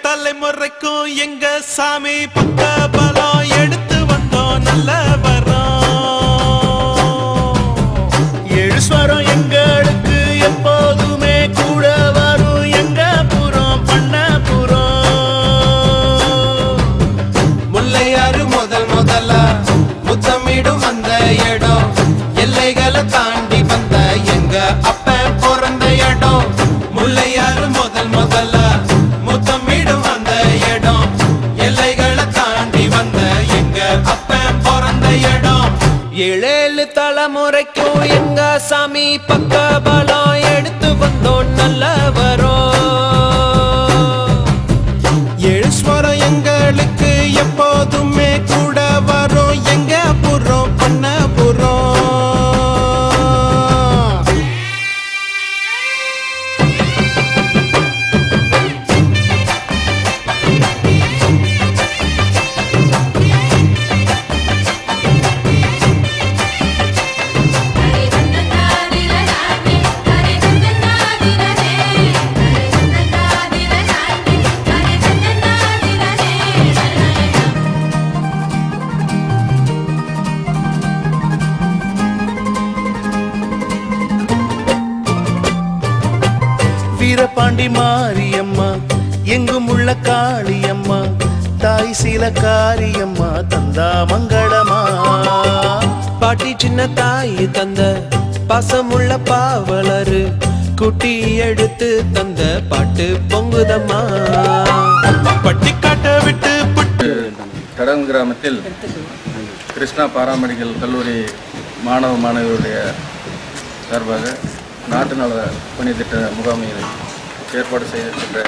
தலைமுறைக்கும் எங்க சாமி பக்க பலம் எடுத்து வந்தோம் நல்ல வரோம். எழுஸ்வரம் எங்களுக்கு எப்போதுமே கூட வரும் எங்க புறம் பண்ண புறம். முல்லையாறு முதலா முத்தமிடும் அந்த இடம் எல்லைகளை தாண்டி வந்த எங்க அப்ப பிறந்த இடம். முல்லையாறு முதலா முத்தமிடும் அந்த இடம் எல்லைகளை தாண்டி வந்த எங்க அப்ப பிறந்த இடம். ஏழேழு தலைமுறைக்கும் எங்க சாமி பக்க பலம் எடுத்து வந்தோம் நல்ல வரோம். எழுஸ்வரம் எங்களுக்கு எப்போதுமே கூட வரும் எங்க புறம் பண்ண புறம். வீரபாண்டி மாரியம்மா எங்கும் உள்ள காளியம்மா தாய் சீல காரியம்மா தந்தா மங்களமா. பாட்டி சின்ன தாய் தந்த பாசமுள்ள பாவலரு குட்டி எடுத்து தந்த பாட்டு பொங்குதம்மா. பட்டி காட்ட விட்டு புட்டு தடம் கிராமத்தில் கிருஷ்ணா பாராமெடிக்கல் கல்லூரி மாணவ மாணவியருடைய சார்பாக நாட்டு நல பணித்திட்ட முகாமில் ஏற்பாடு செய்திருக்கின்ற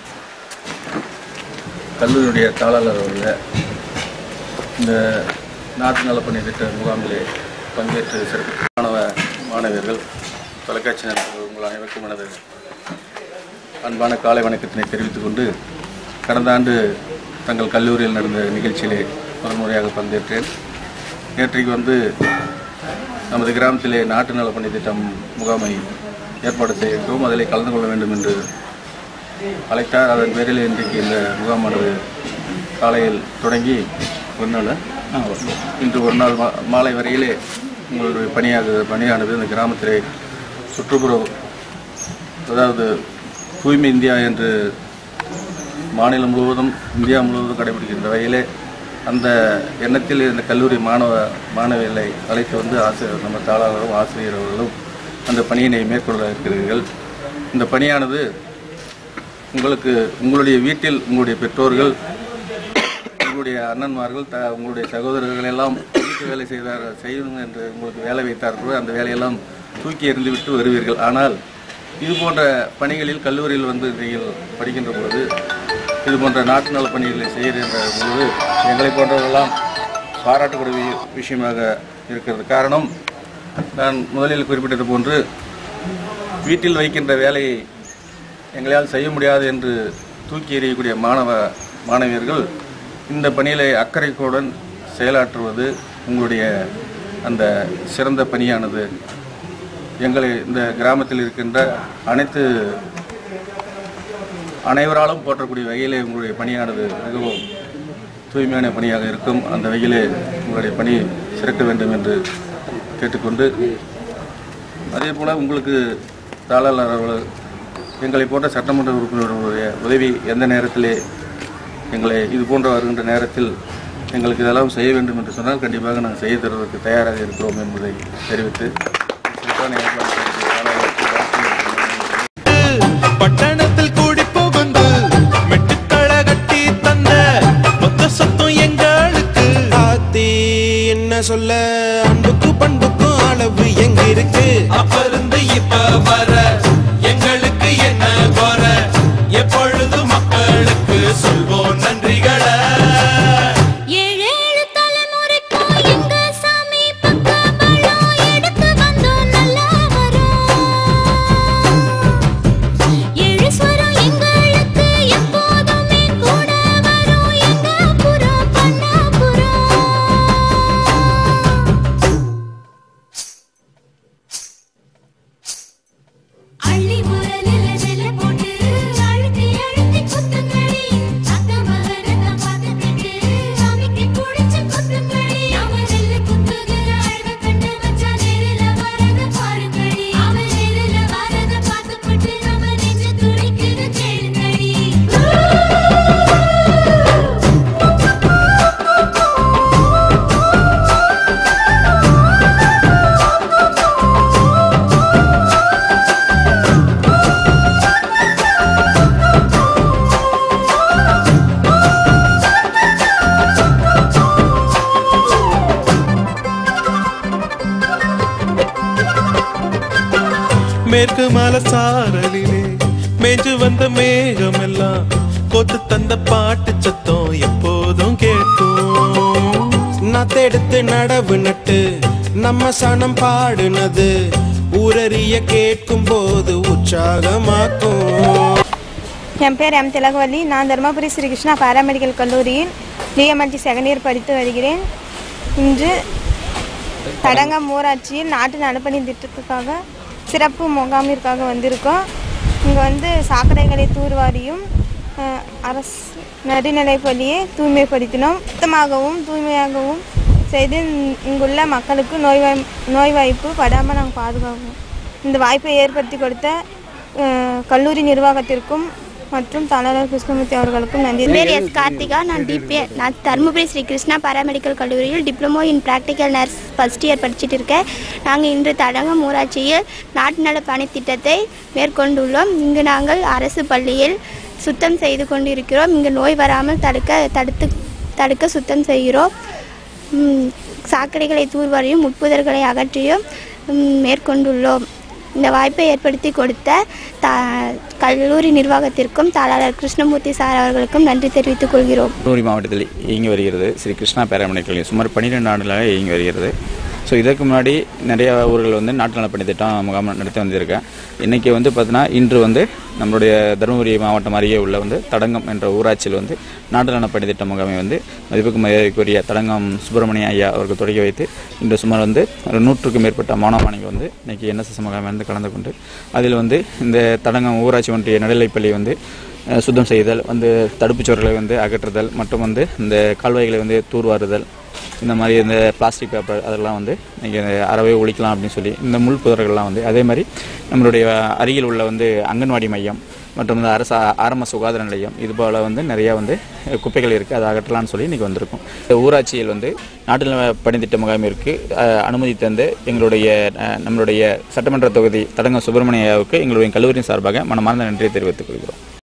கல்லூரியுடைய தாளாளர் அவர்கள் இந்த நாட்டு நல பணித்திட்ட முகாமிலே பங்கேற்று சிறப்பு மாணவ மாணவியர்கள் தொலைக்காட்சி நண்பர்கள் உங்கள் அனைவருக்கும் எனது அன்பான காலை வணக்கத்தினை தெரிவித்துக் கொண்டு கடந்த ஆண்டு தங்கள் கல்லூரியில் நடந்த நிகழ்ச்சியிலே முதன்முறையாக பங்கேற்றேன். நேற்றைக்கு வந்து நமது கிராமத்திலே நாட்டு நல பணி திட்டம் முகாமை ஏற்பாடு செய்திருக்கிறோம். அதிலே கலந்து கொள்ள வேண்டும் என்று அழைத்தார். அதன் பேரில் இன்றைக்கு இந்த முகாமானது காலையில் தொடங்கி ஒரு நாள் இன்று ஒரு நாள் மாலை வரையிலே உங்களுடைய பணியானது இந்த கிராமத்திலே சுற்றுப்புற அதாவது தூய்மை இந்தியா என்று மாநிலம் முழுவதும் இந்தியா முழுவதும் கடைபிடிக்கின்ற வகையிலே அந்த எண்ணத்தில் இந்த கல்லூரி மாணவிகளை அழைத்து வந்து ஆசிரியர் நம்ம தாளாளரும் ஆசிரியர் அவர்களும் அந்த பணியினை மேற்கொள்ள இருக்கிறீர்கள். இந்த பணியானது உங்களுடைய வீட்டில் உங்களுடைய பெற்றோர்கள், உங்களுடைய அண்ணன்மார்கள், உங்களுடைய சகோதரர்கள் எல்லாம் வீட்டு வேலை செய்யணும் என்று உங்களுக்கு வேலை வைத்தார்கள். அந்த வேலையெல்லாம் தூக்கி எறிந்துவிட்டு வருவீர்கள். ஆனால் இது போன்ற பணிகளில் கல்லூரியில் வந்து நீங்கள் படிக்கின்ற பொழுது இது போன்ற நாட்டு நல பணிகளை செய்கின்ற பொழுது எங்களை போன்றவர்களெல்லாம் பாராட்டக்கூடிய விஷயமாக இருக்கிறது. காரணம், நான் முதலில் குறிப்பிட்டது போன்று வீட்டில் வைக்கின்ற வேலையை எங்களால் செய்ய முடியாது என்று தூக்கி எறியக்கூடிய மாணவியர்கள் இந்த பணியிலே அக்கறைக்குடன் செயலாற்றுவது உங்களுடைய அந்த சிறந்த பணியானது எங்களை இந்த கிராமத்தில் இருக்கின்ற அனைவராலும் போற்றக்கூடிய வகையிலே உங்களுடைய பணியானது மிகவும் தூய்மையான பணியாக இருக்கும். அந்த வகையிலே உங்களுடைய பணி சிறக்க வேண்டும் என்று கேட்டுக்கொண்டு, அதே போல் உங்களுக்கு தாளாளர் எங்களை போன்ற சட்டமன்ற உறுப்பினர்களுடைய உதவி எந்த நேரத்திலே எங்களை இது போன்ற வருகின்ற நேரத்தில் எங்களுக்கு இதெல்லாம் செய்ய வேண்டும் என்று சொன்னால் கண்டிப்பாக நாங்கள் செய்ய தருவதற்கு தயாராக இருக்கிறோம் என்பதை தெரிவித்து பட்டணத்தில் கூடி புகுந்து மெட்டுக்களை கட்டி தந்த மொத்த சொத்தும் எங்களுக்கு. ஆத்தி என்ன சொல்ல, அன்புக்கு பண்புக்கும் அளவு எங்க இருக்கு? அப்ப இருந்து இப்ப வர எங்களுக்கு என்ன குற? எப்பொழுது மக்களுக்கு சொல்வோம் நன்றிகளை. ஏழேழு தலைமுறைக்கும் எங்க சாமி பக்க பலம் எடுத்து வந்தோம் நல்ல வரோம். எழுஸ்வரம் எங்களுக்கு எப்போதுமே கூட வரும் எங்க புறம் பண்ண புறம். மேற்கு மலை சாரலிலே மேஞ்சு வந்த மேகமெல்லாம் கொத்து தந்த பாட்டு சத்தம் எப்போதும் கேட்கும். நத்தெடுத்து நடவு நட்டு நம்ம சனம் பாடுனது ஊரறிய கேட்கும் போது உற்சாகமாக்கும். என் பேர் எம் திலகவல்லி. நான் தருமபுரி ஸ்ரீ கிருஷ்ணா பாராமெடிக்கல் கல்லூரியில் டிஎம்எல்டி செகண்ட் இயர் படித்து வருகிறேன். இன்று தடங்கம் ஊராட்சியில் நாட்டு நலப்பணி திட்டத்துக்காக சிறப்பு முகாமிற்காக வந்திருக்கோம். இங்கே சாக்கடைகளை தூர்வாரியும் அரசு நடுநிலைப்பள்ளியை தூய்மைப்படுத்தினோம். சுத்தமாகவும் தூய்மையாகவும் செய்து இங்குள்ள மக்களுக்கு நோய்வாய்ப்பு படாமல் நாங்கள் பாதுகாப்போம். இந்த வாய்ப்பை ஏற்படுத்தி கொடுத்த கல்லூரி நிர்வாகத்திற்கும் மற்றும் தலைவர் கிருஷ்ணமூர்த்தி அவர்களுக்கும் நன்றி. என் பேர் எஸ் கார்த்திகா. நான் தருமபுரி ஸ்ரீ கிருஷ்ணா பாராமெடிக்கல் கல்லூரியில் diploma in practical nurse first year படிச்சுட்டு இருக்கேன். நாங்கள் இன்று தடங்கம் ஊராட்சியில் நாட்டு நல பணி திட்டத்தை மேற்கொண்டுள்ளோம். இங்கு நாங்கள் அரசு பள்ளியில் சுத்தம் செய்து கொண்டிருக்கிறோம். இங்கு நோய் வராமல் தடுக்க சுத்தம் செய்கிறோம். சாக்கடைகளை தூர்வாரியும் உட்புதர்களை அகற்றியும் மேற்கொண்டுள்ளோம். இந்த வாய்ப்பை ஏற்படுத்தி கொடுத்த கல்லூரி நிர்வாகத்திற்கும் தாளாளர் கிருஷ்ணமூர்த்தி சார் அவர்களுக்கும் நன்றி தெரிவித்துக் கொள்கிறோம். தருமபுரி மாவட்டத்தில் இயங்கி வருகிறது ஸ்ரீ கிருஷ்ணா பாராமெடிக்கல் சுமார் 12 ஆண்டுகளாக இயங்கி வருகிறது. ஸோ இதற்கு முன்னாடி நிறையா ஊர்கள் நாட்டு நலப்பணி திட்டம் முகாம் நடத்தி வந்திருக்கேன். இன்றைக்கி பார்த்தீங்கன்னா இன்று நம்மளுடைய தருமபுரி மாவட்டம் அருகே உள்ள தடங்கம் என்ற ஊராட்சியில் நாட்டு நலப்பணி திட்ட முகாமை மதிப்புக்கு மரியாதைக்குரிய தடங்கம் சுப்பிரமணிய ஐயா அவர்கள் தொடங்கி வைத்து இன்று சுமார் ஒரு 100க்கும் மேற்பட்ட மாணவர்கள் இன்றைக்கி என்எஸ்எஸ் முகாமை கலந்து கொண்டு அதில் இந்த தடங்கம் ஊராட்சி ஒன்றிய நடுநிலைப்பள்ளி சுத்தம் செய்தல் தடுப்புச் சுவர்களை அகற்றுதல் மற்றும் இந்த கால்வாய்களை தூர்வாறுதல், இந்த மாதிரி இந்த பிளாஸ்டிக் பேப்பர் அதெல்லாம் நீங்கள் அறவே ஒழிக்கலாம் அப்படின்னு சொல்லி இந்த முள் புதர்கள்லாம் அதே மாதிரி நம்மளுடைய அருகில் உள்ள அங்கன்வாடி மையம் மற்றும் அரசு ஆரம்ப சுகாதார நிலையம் இது போல் நிறையா குப்பைகள் இருக்குது, அதை அகற்றலாம்னு சொல்லி இன்றைக்கி வந்திருக்கும். இந்த ஊராட்சியில் நாட்டு நல பணித்திட்ட முகாமிற்கு அனுமதி தந்து நம்மளுடைய சட்டமன்ற தொகுதி தடங்கம் சுப்பிரமணியாவுக்கு எங்களுடைய கல்லூரியின் சார்பாக மனமார்ந்த நன்றியை தெரிவித்துக் கொள்கிறோம்.